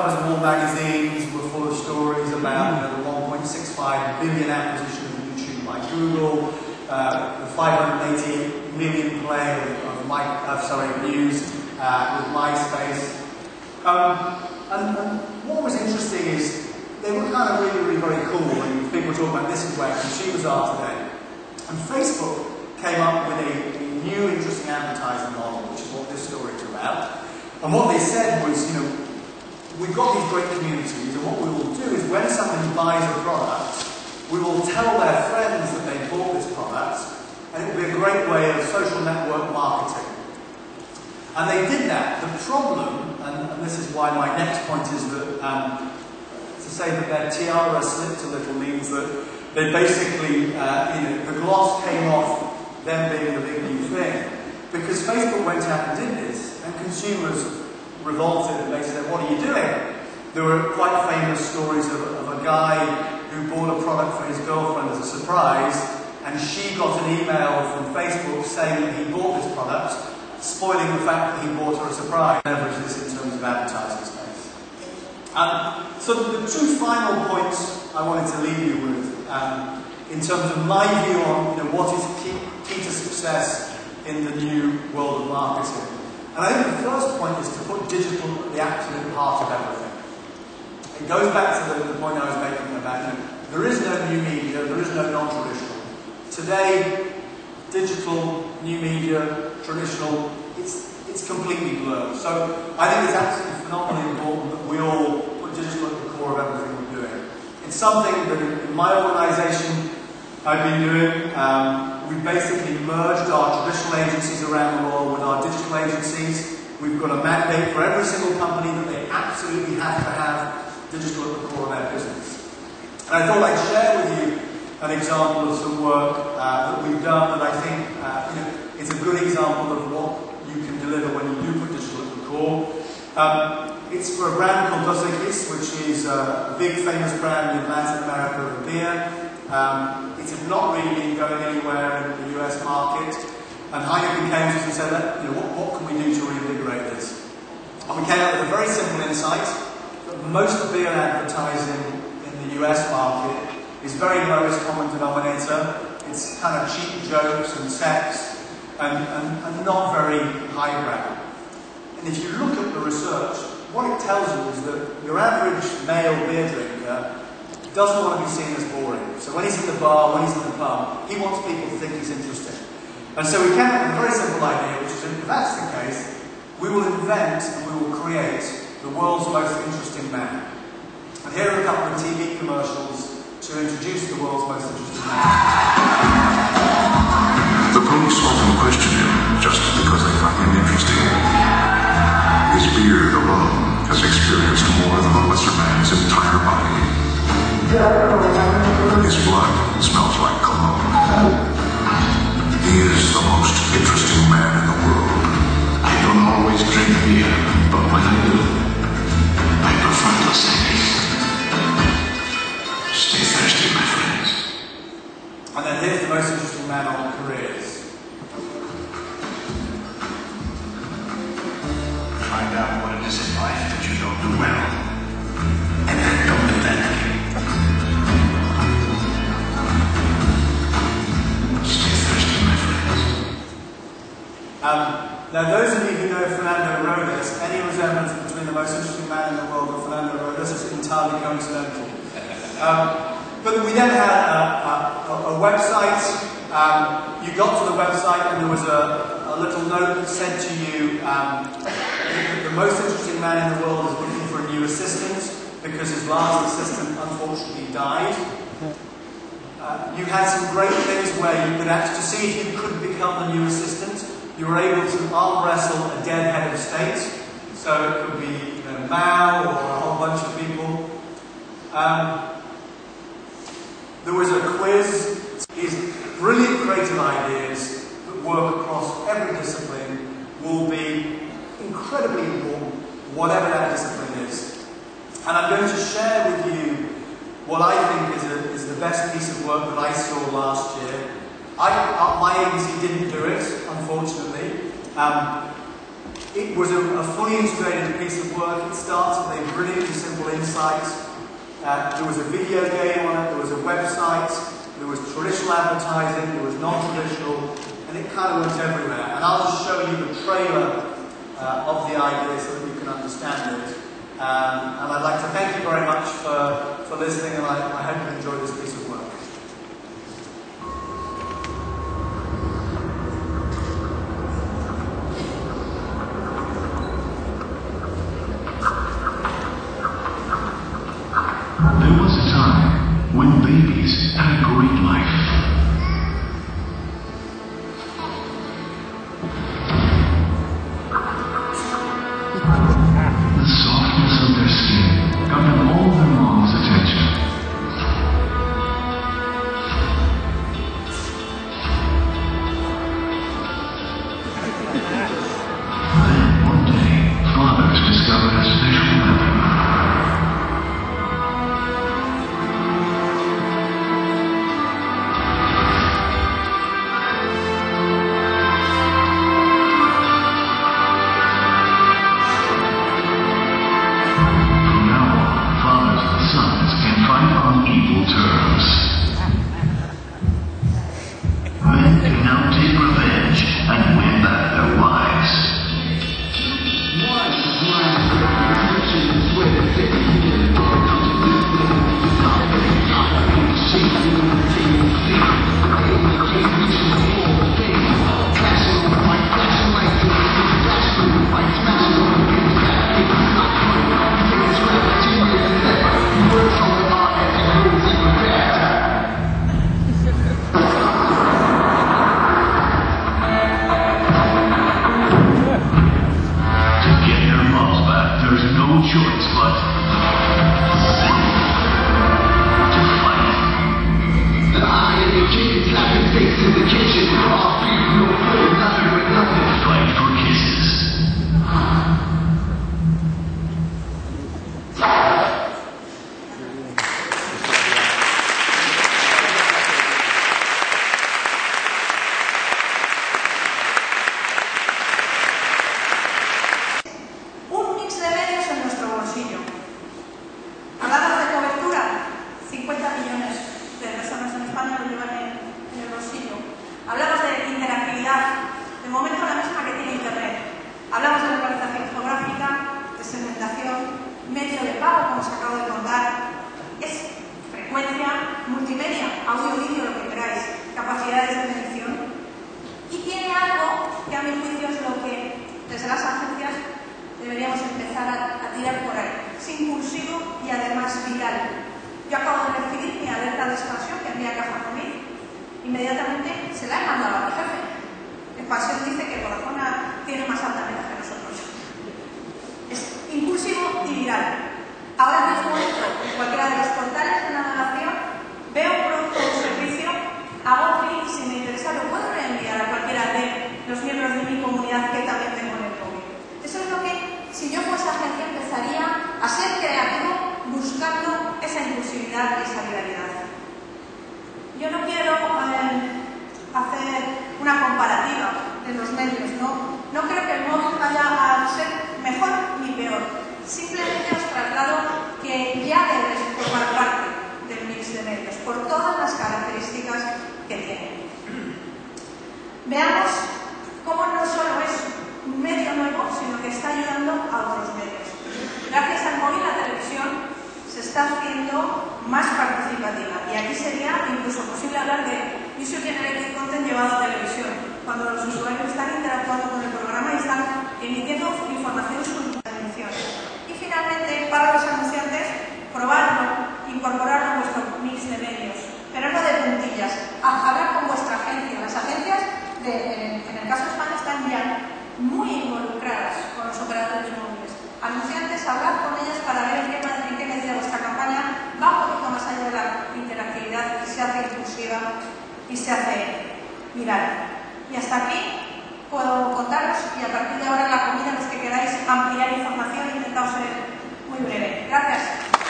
Covers of all magazines were full of stories about the 1.65 billion acquisition of YouTube by Google, the 580 million play of News with MySpace. And what was interesting is they were kind of really very cool when people were talking about this is where consumers are today. And Facebook came up with a new interesting advertising model, which is what this story is about. And what they said was, we've got these great communities, and what we will do is when somebody buys a product, we will tell their friends that they bought this product, and it will be a great way of social network marketing. And they did that. The problem, and this is why my next point is that to say that their tiara slipped a little means that they basically, the gloss came off them being the big new thing. Because Facebook went out and did this, and consumers revolted and they said, what are you doing? There were quite famous stories of a guy who bought a product for his girlfriend as a surprise, and she got an email from Facebook saying that he bought this product, spoiling the fact that he bought her a surprise. Leverage this in terms of advertising space. So the two final points I wanted to leave you with, in terms of my view on what is key to success in the new world of marketing. And I think the first point is to put digital at the absolute heart of everything. It goes back to the point I was making about, there is no new media, there is no non-traditional. Today, digital, new media, traditional, it's completely blurred. So I think it's absolutely phenomenally important that we all put digital at the core of everything we're doing. It's something that in my organisation I've been doing. We've basically merged our traditional agencies around the world with our digital agencies. We've got a mandate for every single company that they absolutely have to have digital at the core of their business. And I thought I'd share with you an example of some work that we've done that I think is a good example of what you can deliver when you do put digital at the core. It's for a brand called Dos Equis, which is a big famous brand in Latin America of beer. It had not really been going anywhere in the US market, and Heineken came to us and said, what can we do to reinvigorate this? And we came up with a very simple insight that most beer advertising in the US market is very lowest common denominator. It's kind of cheap jokes and sex and not very highbrow. And if you look at the research, what it tells you is that your average male beer drinker doesn't want to be seen as boring. So when he's in the bar, when he's in the pub, he wants people to think he's interesting. And so we came up with a very simple idea, which is if that's the case, we will invent and we will create the world's most interesting man. And here are a couple of TV commercials to introduce the world's most interesting man. The police often question him just because they find him interesting. His beard alone has experienced more than a lesser man's entire body. His blood smells like cologne. He is the most interesting man in the world. I don't always drink beer, but when I do, I prefer Dos Equis. Stay thirsty, my friends. And then here's the most interesting man on careers. Find out what it is in life that you don't do well, and then don't do that again. Now those of you who know Fernando Rodas, any resemblance between the most interesting man in the world and Fernando Rodas is entirely coincidental. But we then had a website. You got to the website and there was a little note that said to you, the most interesting man in the world is looking for a new assistant because his last assistant unfortunately died. You had some great things where you could actually, to see if you could become the new assistant, you were able to arm wrestle a dead head of state. So it could be Mao or a whole bunch of people. There was a quiz. These brilliant creative ideas that work across every discipline will be incredibly important, whatever that discipline is. And I'm going to share with you what I think is the best piece of work that I saw last year. My agency didn't do it, unfortunately. It was a fully integrated piece of work. It starts with a brilliantly simple insight. There was a video game on it, there was a website, there was traditional advertising, there was non-traditional, and it kind of went everywhere. And I'll just show you the trailer of the idea so that you can understand it. And I'd like to thank you very much for listening, and I hope you enjoy this piece of work. There was a time when babies had a great life. The softness of their skin got them all their mom's attention. Then one day, fathers discovered a special weapon. Men can now take revenge and win back their wives. Choice but to fight. I and the kid slapping face in the kitchen. All people no food, nothing but nothing. Fight for kisses. Hablamos de cobertura, 50 millones de personas en España lo llevan en el bolsillo. Hablamos de interactividad, de momento la misma que tiene Internet. Hablamos de localización geográfica, de segmentación, medio de pago, como se acaba de contar. Es frecuencia, multimedia, audio, vídeo, lo que queráis, capacidades de medición. Y tiene algo que a mi juicio es lo que desde las agencias deberíamos empezar a tirar por ahí. Es impulsivo y además viral. Yo acabo de recibir mi alerta de expansión que envía Caja Comil. Inmediatamente se la he mandado a mi jefe. Expansión dice que Vodafone tiene más alta venta que nosotros. Es impulsivo y viral. Ahora mismo entro en cualquiera de los portales de navegación, veo un producto o un servicio, hago clic y si me interesa lo puedo reenviar a cualquiera de los miembros de mi comunidad que también tengo en el móvil. Eso es lo que, si yo fuese agencia, empezaría a ser creativo buscando esa inclusividad y esa viralidad. Yo no quiero hacer una comparativa de los medios, no creo que el móvil vaya a ser mejor ni peor. Simplemente os traslado que ya debe formar parte del mix de medios, por todas las características que tiene. Veamos cómo no solo es un medio nuevo, sino que está ayudando a otros medios. Gracias al móvil, la televisión se está haciendo más participativa. Y aquí sería incluso posible hablar de user-generated content llevado a televisión, cuando los usuarios están interactuando con el programa y están emitiendo informaciones con atenciones. Y finalmente, para los anunciantes, probarlo, incorporarlo en vuestro mix de medios, pero no de puntillas. Hablar con vuestra agencia. Las agencias, en el caso de España, están ya muy involucradas con los operadores móviles. Anunciantes, hablar con ellas para ver en qué medida vuestra campaña va un poquito más allá de la interactividad y se hace inclusiva y se hace viral. Y hasta aquí puedo contaros, y a partir de ahora en la comida, los que queráis ampliar información, he intentado ser muy breve. Gracias.